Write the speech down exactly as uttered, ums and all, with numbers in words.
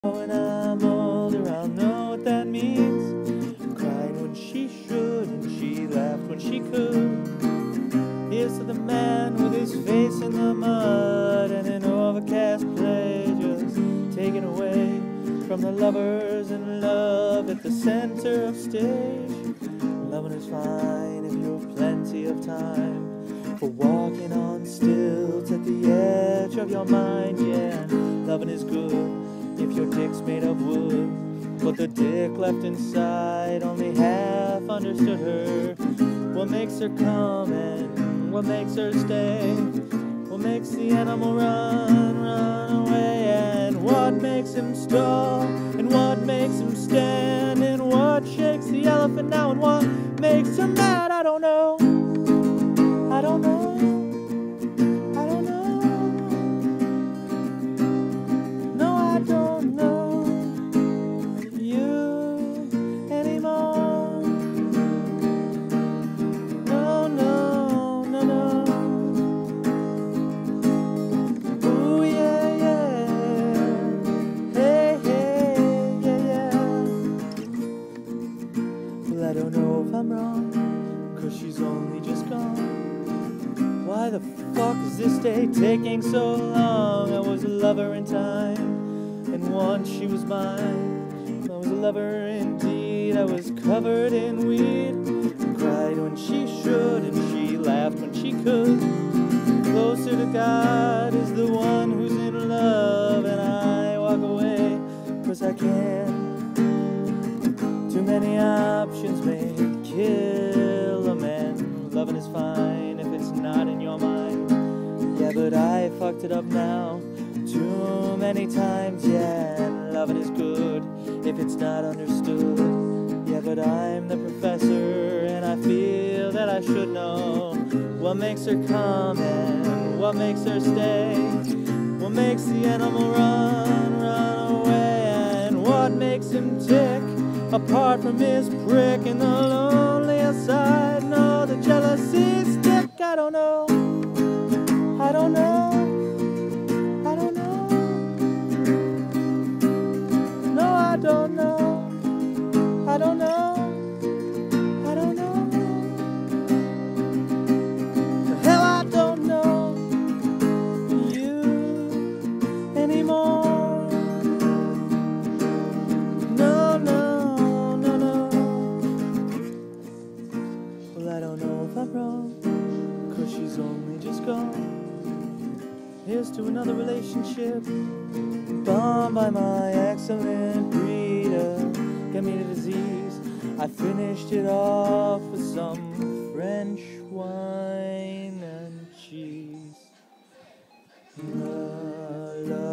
When I'm older, I'll know what that means. Cried when she should, and she laughed when she could. Here's to the man with his face in the mud and an overcast play just taken away from the lovers in love at the center of stage. Loving is fine if you've plenty of time for walking on stilts at the edge of your mind. Yeah, loving is good if your dick's made of wood, but the dick left inside only half understood her. What makes her come and what makes her stay? What makes the animal run, run away? And what makes him stall? And what makes him stand? And what shakes the elephant now? And what makes him mad? I don't know. I don't know. I don't know. No, I don't know you anymore. No, no, no, no. Ooh, yeah, yeah. Hey, hey, yeah, yeah. Well, I don't know if I'm wrong, 'cause she's only just gone. Why the fuck is this day taking so long? I was a lover in time, and once she was mine. I was a lover indeed, I was covered in weed. Cried when she should, and she laughed when she could. Closer to God is the one who's in love, and I walk away, 'cause I can't. Too many options may kill a man. Loving is fine if it's not in your mind. Yeah, but I fucked it up now too many times. Yeah, and loving is good if it's not understood. Yeah, but I'm the professor and I feel that I should know what makes her come and what makes her stay. What makes the animal run, run away? And what makes him tick apart from his prick in the lonely side? No, the jealousy stick. I don't know. I don't know. I don't know. No, I don't know. I don't know. I don't know. The hell I don't know you anymore. No, no, no, no. Well, I don't know if I'm wrong, 'cause she's only just gone. Here's to another relationship bombed by my excellent breeder. Get me the disease. I finished it off with some French wine and cheese. La, la.